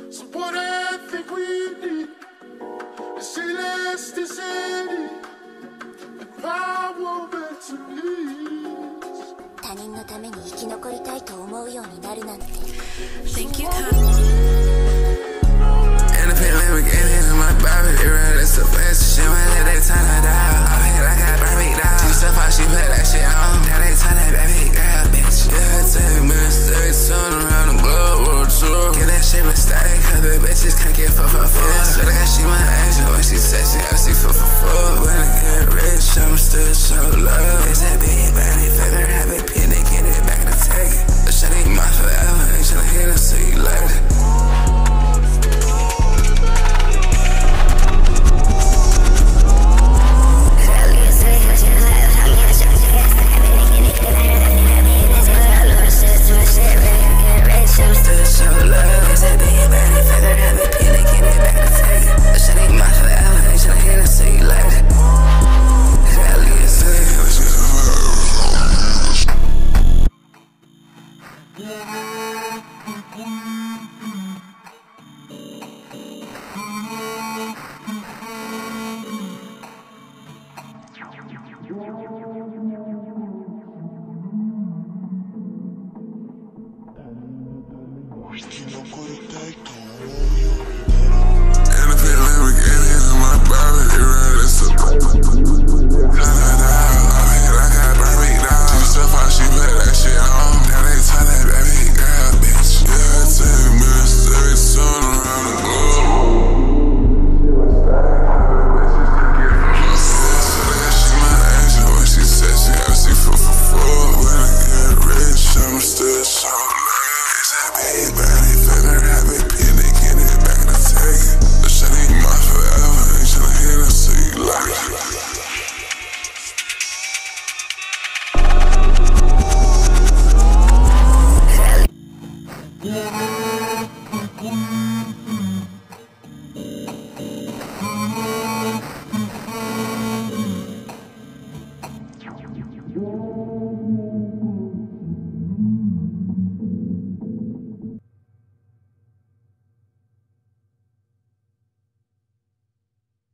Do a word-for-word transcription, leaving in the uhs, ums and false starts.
So what I think we need is elasticity and power to release. 他人のために生き残りたいと思うようになるなんて。 Thank you, Kyle. Independent beginning in my Barbie, it really is the best. She went let they turn her down. I feel like I Barbie down. She stuff how she put that shit on. Now they turn that baby girl, bitch. Yeah, take me a stay, turn around the globe, world tour. Get that shit mistake, cause the bitches can't get fuck for fuck. Yeah, swear to God she my angel. When she said she got she fuck for fuck. When I get rich, I'm still so love. It's that big body, favorite habit, pin, they get it back and take it. The shit ain't mine forever, ain't tryna hit her, see you later. Quiero cortar.